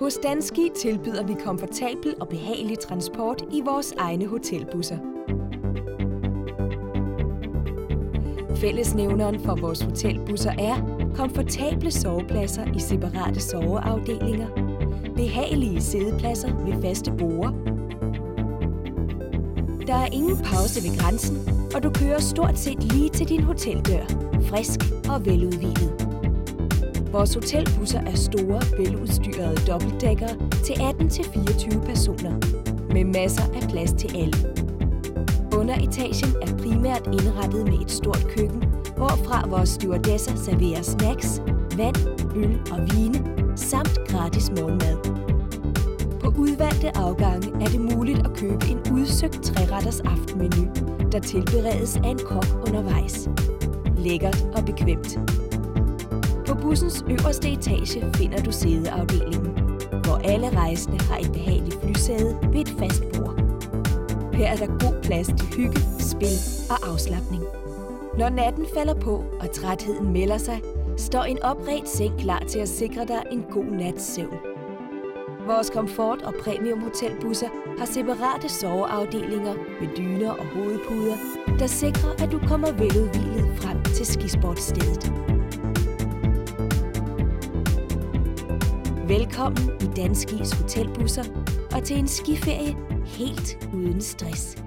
Hos Danski tilbyder vi komfortabel og behagelig transport i vores egne hotelbusser. Fællesnævneren for vores hotelbusser er komfortable sovepladser i separate soveafdelinger, behagelige siddepladser ved faste borde. Der er ingen pause ved grænsen, og du kører stort set lige til din hoteldør, frisk og veludhvilet. Vores hotelbusser er store, veludstyrede dobbeltdækkere til 18-24 personer, med masser af plads til alle. Underetagen er primært indrettet med et stort køkken, hvorfra vores stewardesser serverer snacks, vand, øl og vine, samt gratis morgenmad. På udvalgte afgange er det muligt at købe en udsøgt treretters aftenmenu, der tilberedes af en kok undervejs. Lækkert og bekvemt. På bussens øverste etage finder du sædeafdelingen, hvor alle rejsende har et behageligt flysæde ved et fast bord. Her er der god plads til hygge, spil og afslapning. Når natten falder på og trætheden melder sig, står en opredt seng klar til at sikre dig en god nats søvn. Vores komfort- og premium-hotelbusser har separate soveafdelinger med dyner og hovedpuder, der sikrer, at du kommer veludhvilet frem til skisportstedet. Velkommen i Danskis hotelbusser og til en skiferie helt uden stress.